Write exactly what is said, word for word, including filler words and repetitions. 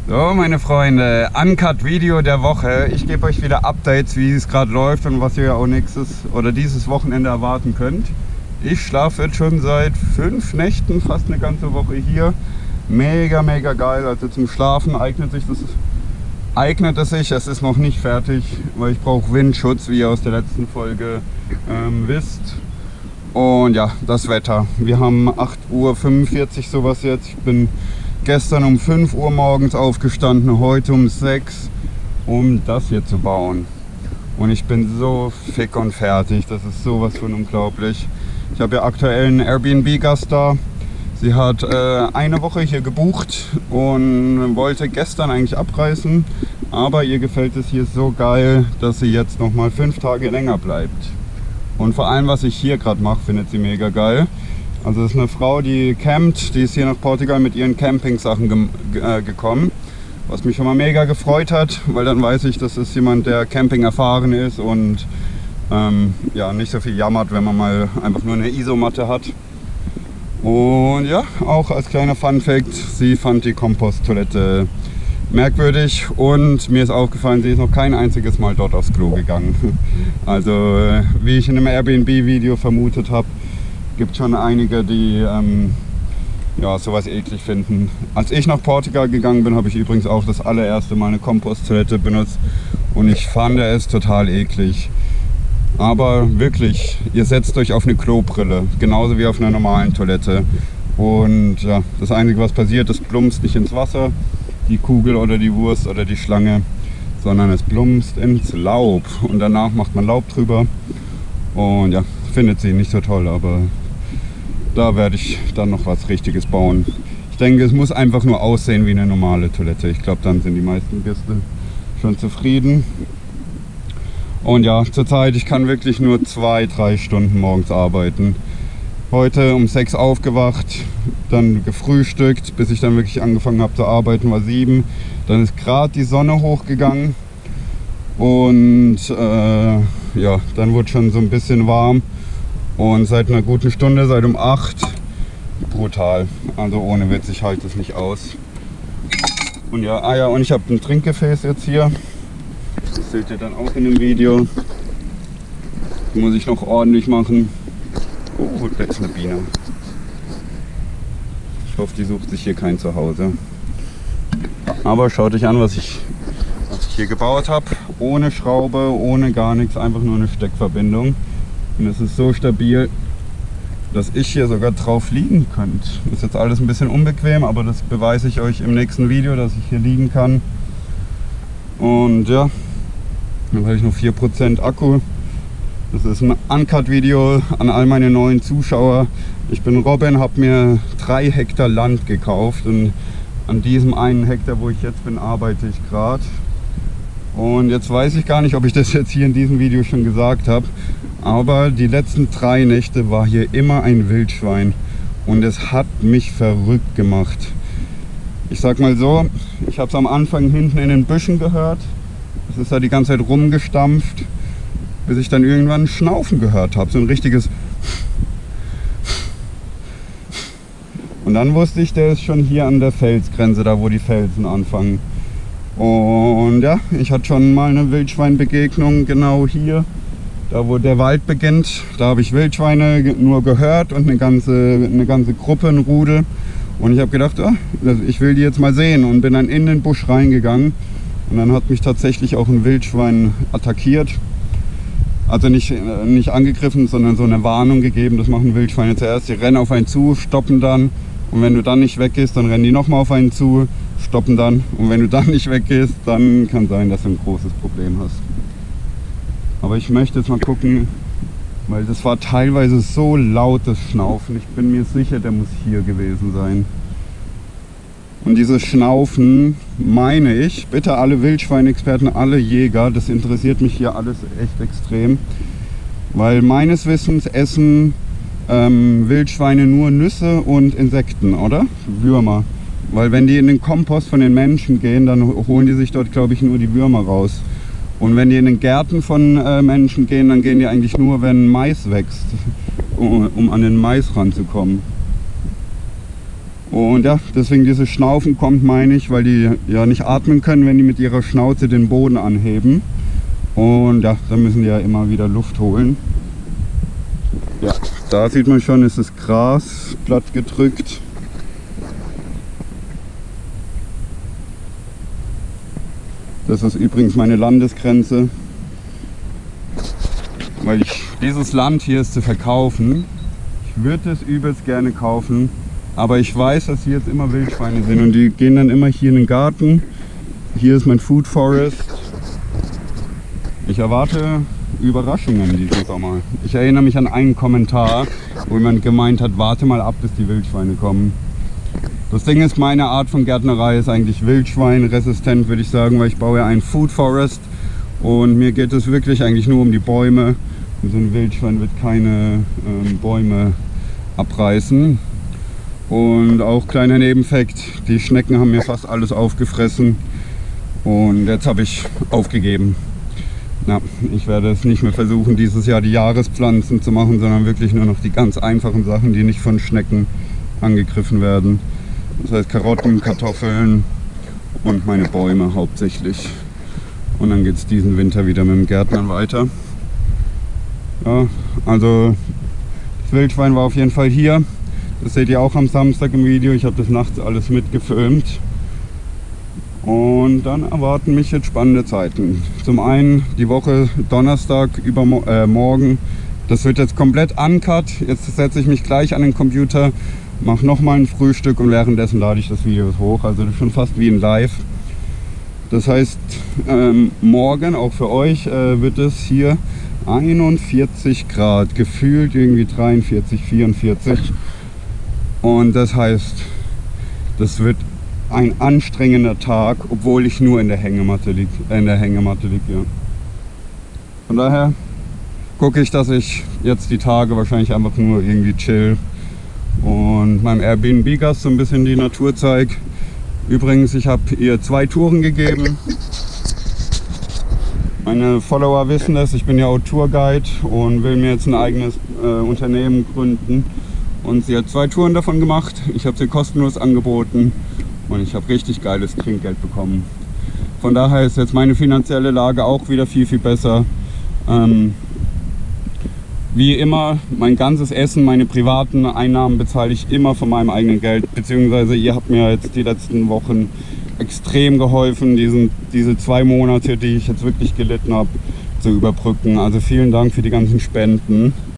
So, meine Freunde, Uncut-Video der Woche. Ich gebe euch wieder Updates, wie es gerade läuft und was ihr auch nächstes oder dieses Wochenende erwarten könnt. Ich schlafe jetzt schon seit fünf Nächten, fast eine ganze Woche hier. Mega, mega geil. Also zum Schlafen eignet sich das, eignet es sich. Es ist noch nicht fertig, weil ich brauche Windschutz, wie ihr aus der letzten Folge ähm, wisst. Und ja, das Wetter. Wir haben acht Uhr fünfundvierzig sowas jetzt. Ich bin gestern um fünf Uhr morgens aufgestanden, heute um sechs, um das hier zu bauen. Und ich bin so fick und fertig, das ist sowas von unglaublich. Ich habe ja aktuell einen Airbnb-Gast da. Sie hat äh, eine Woche hier gebucht und wollte gestern eigentlich abreißen. Aber ihr gefällt es hier so geil, dass sie jetzt noch mal fünf Tage länger bleibt. Und vor allem, was ich hier gerade mache, findet sie mega geil. Also das ist eine Frau, die campt, die ist hier nach Portugal mit ihren Campingsachen ge äh, gekommen. Was mich schon mal mega gefreut hat, weil dann weiß ich, das ist jemand, der Camping erfahren ist und ähm, ja, nicht so viel jammert, wenn man mal einfach nur eine Isomatte hat. Und ja, auch als kleiner Funfact, sie fand die Komposttoilette merkwürdig und mir ist aufgefallen, sie ist noch kein einziges Mal dort aufs Klo gegangen. Also äh, wie ich in einem Airbnb-Video vermutet habe, gibt schon einige, die ähm, ja, sowas eklig finden. Als ich nach Portugal gegangen bin, habe ich übrigens auch das allererste Mal eine Komposttoilette benutzt und ich fand es total eklig. Aber wirklich, ihr setzt euch auf eine Klobrille, genauso wie auf einer normalen Toilette. Und ja, das Einzige, was passiert, es plumpst nicht ins Wasser, die Kugel oder die Wurst oder die Schlange, sondern es plumpst ins Laub und danach macht man Laub drüber. Und ja, findet sie nicht so toll, aber da werde ich dann noch was Richtiges bauen. Ich denke, es muss einfach nur aussehen wie eine normale Toilette. Ich glaube, dann sind die meisten Gäste schon zufrieden. Und ja, zurzeit, ich kann wirklich nur zwei, drei Stunden morgens arbeiten. Heute um sechs aufgewacht, dann gefrühstückt, bis ich dann wirklich angefangen habe zu arbeiten, war sieben. Dann ist gerade die Sonne hochgegangen und äh, ja, dann wurde schon so ein bisschen warm. Und seit einer guten Stunde, seit um acht, brutal. Also ohne Witz, ich halte es nicht aus. Und ja, ah ja, und ich habe ein Trinkgefäß jetzt hier. Das seht ihr dann auch in dem Video. Das muss ich noch ordentlich machen. Oh, da ist eine Biene. Ich hoffe, die sucht sich hier kein Zuhause. Aber schaut euch an, was ich, was ich hier gebaut habe. Ohne Schraube, ohne gar nichts, einfach nur eine Steckverbindung. Und es ist so stabil, dass ich hier sogar drauf liegen könnte. Das ist jetzt alles ein bisschen unbequem, aber das beweise ich euch im nächsten Video, dass ich hier liegen kann. Und ja, dann habe ich noch vier Prozent Akku. Das ist ein Uncut-Video an all meine neuen Zuschauer. Ich bin Robin, habe mir drei Hektar Land gekauft und an diesem einen Hektar, wo ich jetzt bin, arbeite ich gerade. Und jetzt weiß ich gar nicht, ob ich das jetzt hier in diesem Video schon gesagt habe, aber die letzten drei Nächte war hier immer ein Wildschwein und es hat mich verrückt gemacht. Ich sag mal so, ich habe es am Anfang hinten in den Büschen gehört, es ist da die ganze Zeit rumgestampft, bis ich dann irgendwann ein Schnaufen gehört habe, so ein richtiges. Und dann wusste ich, der ist schon hier an der Felsgrenze, da wo die Felsen anfangen. Und ja, ich hatte schon mal eine Wildschweinbegegnung genau hier, da wo der Wald beginnt. Da habe ich Wildschweine nur gehört und eine ganze, eine ganze Gruppe, ein Rudel. Und ich habe gedacht, oh, ich will die jetzt mal sehen und bin dann in den Busch reingegangen. Und dann hat mich tatsächlich auch ein Wildschwein attackiert. Also nicht, nicht angegriffen, sondern so eine Warnung gegeben. Das machen Wildschweine zuerst. Die rennen auf einen zu, stoppen dann. Und wenn du dann nicht weggehst, dann rennen die nochmal auf einen zu, stoppen dann. Und wenn du dann nicht weggehst, dann kann sein, dass du ein großes Problem hast. Aber ich möchte jetzt mal gucken, weil das war teilweise so lautes Schnaufen. Ich bin mir sicher, der muss hier gewesen sein. Und dieses Schnaufen, meine ich, bitte alle Wildschweinexperten, alle Jäger, das interessiert mich hier alles echt extrem. Weil meines Wissens essen ähm, Wildschweine nur Nüsse und Insekten, oder? Würmer. Weil wenn die in den Kompost von den Menschen gehen, dann holen die sich dort, glaube ich, nur die Würmer raus. Und wenn die in den Gärten von äh, Menschen gehen, dann gehen die eigentlich nur, wenn Mais wächst, um, um an den Mais ranzukommen. Und ja, deswegen dieses Schnaufen kommt, meine ich, weil die ja nicht atmen können, wenn die mit ihrer Schnauze den Boden anheben. Und ja, dann müssen die ja immer wieder Luft holen. Ja, da sieht man schon, ist das Gras platt gedrückt. Das ist übrigens meine Landesgrenze, weil ich, dieses Land hier ist zu verkaufen. Ich würde es übelst gerne kaufen, aber ich weiß, dass hier jetzt immer Wildschweine sind und die gehen dann immer hier in den Garten. Hier ist mein Food Forest. Ich erwarte Überraschungen diesen Sommer. Ich erinnere mich an einen Kommentar, wo jemand gemeint hat, warte mal ab, bis die Wildschweine kommen. Das Ding ist, meine Art von Gärtnerei ist eigentlich wildschweinresistent, würde ich sagen, weil ich baue ja einen Food Forest und mir geht es wirklich eigentlich nur um die Bäume. Und so ein Wildschwein wird keine ähm, Bäume abreißen. Und auch kleiner Nebenfakt, die Schnecken haben mir fast alles aufgefressen und jetzt habe ich aufgegeben. Na, ich werde es nicht mehr versuchen, dieses Jahr die Jahrespflanzen zu machen, sondern wirklich nur noch die ganz einfachen Sachen, die nicht von Schnecken angegriffen werden. Das heißt Karotten, Kartoffeln und meine Bäume hauptsächlich. Und dann geht es diesen Winter wieder mit dem Gärtnern weiter. Ja, also das Wildschwein war auf jeden Fall hier. Das seht ihr auch am Samstag im Video. Ich habe das nachts alles mitgefilmt. Und dann erwarten mich jetzt spannende Zeiten. Zum einen die Woche Donnerstag übermorgen. Äh, das wird jetzt komplett uncut. Jetzt setze ich mich gleich an den Computer, mache nochmal ein Frühstück und währenddessen lade ich das Video hoch. Also das ist schon fast wie ein Live. Das heißt, ähm, morgen auch für euch äh, wird es hier einundvierzig Grad, gefühlt irgendwie dreiundvierzig, vierundvierzig. Und das heißt, das wird ein anstrengender Tag, obwohl ich nur in der Hängematte liege. Äh, in der Hängematte liege, ja. Von daher gucke ich, dass ich jetzt die Tage wahrscheinlich einfach nur irgendwie chill und meinem Airbnb-Gast so ein bisschen die Natur zeige. Übrigens, ich habe ihr zwei Touren gegeben. Meine Follower wissen das, ich bin ja auch Tourguide und will mir jetzt ein eigenes äh, Unternehmen gründen. Und sie hat zwei Touren davon gemacht. Ich habe sie kostenlos angeboten und ich habe richtig geiles Trinkgeld bekommen. Von daher ist jetzt meine finanzielle Lage auch wieder viel, viel besser. Ähm, wie immer, mein ganzes Essen, meine privaten Einnahmen bezahle ich immer von meinem eigenen Geld. Beziehungsweise ihr habt mir jetzt die letzten Wochen extrem geholfen, diesen, diese zwei Monate, die ich jetzt wirklich gelitten habe, zu überbrücken. Also vielen Dank für die ganzen Spenden.